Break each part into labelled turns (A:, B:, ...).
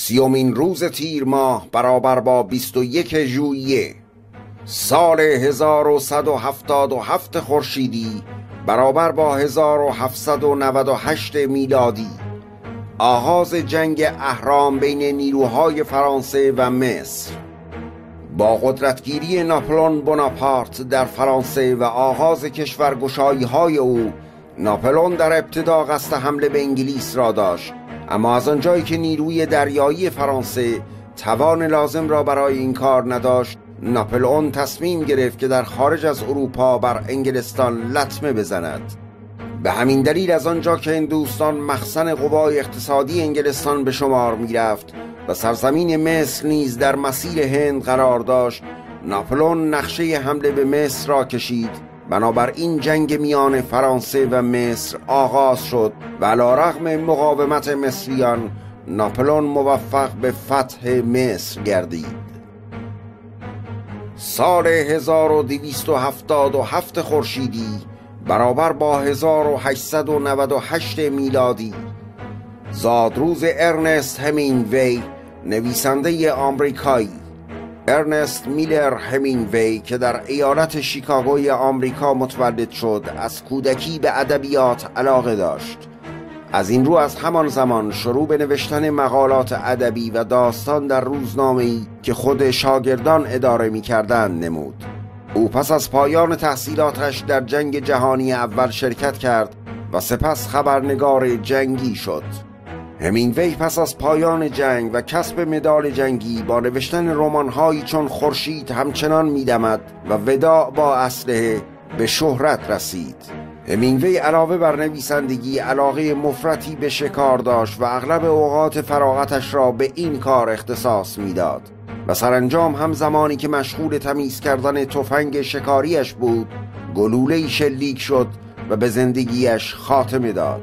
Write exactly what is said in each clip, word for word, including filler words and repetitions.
A: سیومین روز تیر ماه برابر با بیست و یک ژوئیه سال هزار و صد و هفتاد و هفت خورشیدی برابر با هزار و هفتصد و نود و هشت میلادی، آغاز جنگ اهرام بین نیروهای فرانسه و مصر. با قدرتگیری ناپلئون بناپارت در فرانسه و آغاز کشورگشایی‌های او، ناپلئون در ابتدا قصد حمله به انگلیس را داشت، اما از آنجایی که نیروی دریایی فرانسه توان لازم را برای این کار نداشت، ناپلئون تصمیم گرفت که در خارج از اروپا بر انگلستان لطمه بزند. به همین دلیل از آنجا که هندوستان مخزن قوای اقتصادی انگلستان به شمار می رفت و سرزمین مصر نیز در مسیر هند قرار داشت، ناپلئون نقشه حمله به مصر را کشید. بنابراین جنگ میان فرانسه و مصر آغاز شد و علیرغم مقاومت مصریان، ناپلئون موفق به فتح مصر گردید. سال هزار و دویست و هفتاد و هفت خورشیدی برابر با هزار و هشتصد و نود و هشت میلادی، زادروز ارنست همینگوی، نویسنده آمریکایی. ارنست میلر همینگوی که در ایالت شیکاگوی آمریکا متولد شد، از کودکی به ادبیات علاقه داشت. از این رو از همان زمان شروع به نوشتن مقالات ادبی و داستان در روزنامه‌ای که خود شاگردان اداره می‌کردند نمود. او پس از پایان تحصیلاتش در جنگ جهانی اول شرکت کرد و سپس خبرنگار جنگی شد. همینگوی پس از پایان جنگ و کسب مدال جنگی با نوشتن رمان‌هایی چون خورشید همچنان می‌دمد و وداع با اسلحه به شهرت رسید. همینگوی علاوه بر نویسندگی علاقه مفرطی به شکار داشت و اغلب اوقات فراغتش را به این کار اختصاص میداد و سرانجام هم زمانی که مشغول تمیز کردن تفنگ شکاریش بود، گلوله‌ای شلیک شد و به زندگیش خاتمه داد.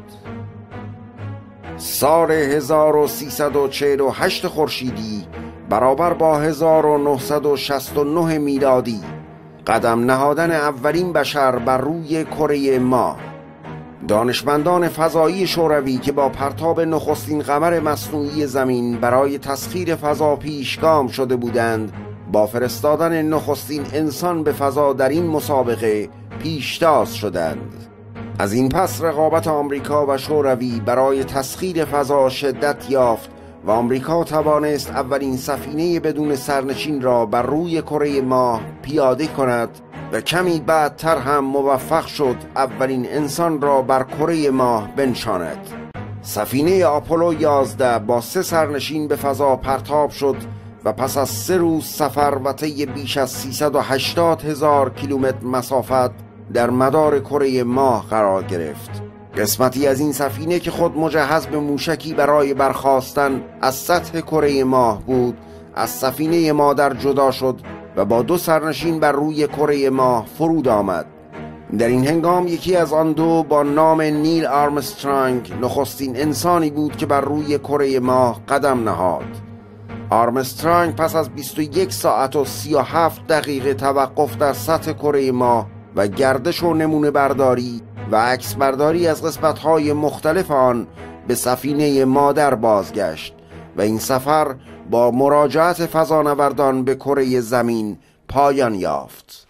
A: سال هزار و سیصد و چهل و هشت خورشیدی برابر با هزار و نهصد و شصت و نه میلادی، قدم نهادن اولین بشر بر روی کره ماه. دانشمندان فضایی شوروی که با پرتاب نخستین قمر مصنوعی زمین برای تسخیر فضا پیشگام شده بودند، با فرستادن نخستین انسان به فضا در این مسابقه پیشتاز شدند. از این پس رقابت آمریکا و شوروی برای تسخیر فضا شدت یافت و آمریکا توانست اولین سفینه بدون سرنشین را بر روی کره ماه پیاده کند و کمی بعدتر هم موفق شد اولین انسان را بر کره ماه بنشاند. سفینه آپولو یازده با سه سرنشین به فضا پرتاب شد و پس از سه روز سفر و طی بیش از سیصد و هشتاد هزار کیلومتر مسافت در مدار کره ماه قرار گرفت. قسمتی از این سفینه که خود مجهز به موشکی برای برخاستن از سطح کره ماه بود، از سفینه مادر جدا شد و با دو سرنشین بر روی کره ماه فرود آمد. در این هنگام یکی از آن دو با نام نیل آرمسترانگ نخستین انسانی بود که بر روی کره ماه قدم نهاد. آرمسترانگ پس از بیست و یک ساعت و سی و هفت دقیقه توقف در سطح کره ماه و گردش و نمونه برداری و عکس برداری از قسمت‌های مختلف آن به سفینه مادر بازگشت و این سفر با مراجعت فضانوردان به کره زمین پایان یافت.